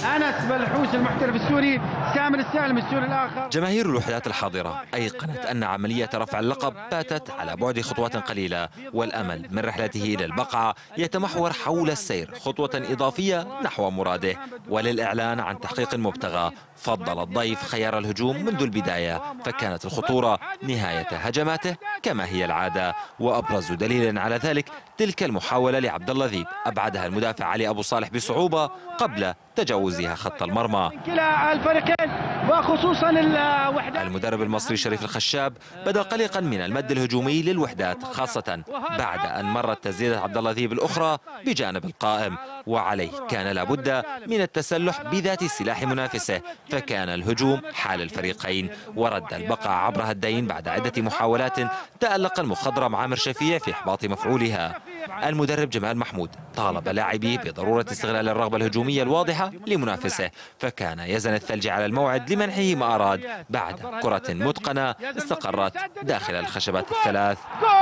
أنس بلحوس المحترف السوري، سامر السالم السوري الآخر. جماهير الوحدات الحاضرة أيقنت أن عملية رفع اللقب باتت على بعد خطوات قليلة، والأمل من رحلته إلى البقعة يتمحور حول السير خطوة إضافية نحو مراده. وللإعلان عن تحقيق المبتغى فضل الضيف خيار الهجوم منذ البداية، فكانت الخطورة نهاية هجماته كما هي العادة. وأبرز دليل على ذلك تلك المحاولة لعبد الله ذيب أبعدها المدافع علي أبو صالح بصعوبة قبل تجاوزها خط المرمى. كلا الفريقين وخصوصا الوحدات. المدرب المصري شريف الخشاب بدأ قلقا من المد الهجومي للوحدات، خاصة بعد أن مرت تسديدة عبد الله ذيب الأخرى بجانب القائم، وعليه كان لابد من التسلح بذات سلاح منافسه، فكان الهجوم حال الفريقين. ورد البقعة عبر هدين بعد عدة محاولات تألق المخضرم عامر شفيع في إحباط مفعولها. المدرب جمال محمود طالب لاعبيه بضرورة استغلال الرغبة الهجومية الواضحة لمنافسه، فكان يزن الثلج على الموعد لمنحه ما أراد بعد كرة متقنة استقرت داخل الخشبات الثلاث.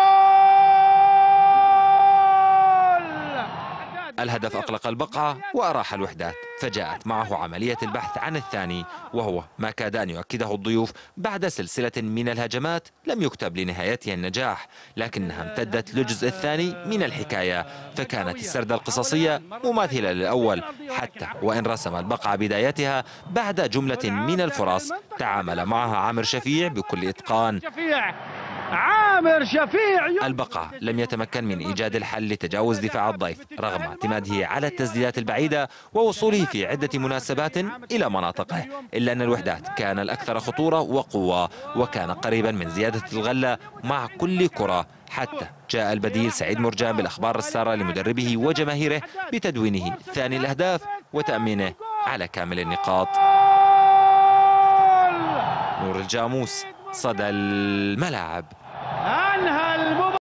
الهدف أقلق البقعة وأراح الوحدات، فجاءت معه عملية البحث عن الثاني، وهو ما كاد أن يؤكده الضيوف بعد سلسلة من الهجمات لم يكتب لنهايتها النجاح، لكنها امتدت للجزء الثاني من الحكاية، فكانت السردة القصصية مماثلة للأول، حتى وإن رسم البقعة بدايتها بعد جملة من الفرص تعامل معها عامر شفيع بكل إتقان. عامر شفيع. البقعة لم يتمكن من إيجاد الحل لتجاوز دفاع الضيف رغم اعتماده على التسديدات البعيدة ووصوله في عدة مناسبات إلى مناطقه، إلا أن الوحدات كان الأكثر خطورة وقوة، وكان قريبا من زيادة الغلة مع كل كرة، حتى جاء البديل سعيد مرجان بالأخبار السارة لمدربه وجماهيره بتدوينه ثاني الأهداف وتأمينه على كامل النقاط. نور الجاموس، صدى الملاعب.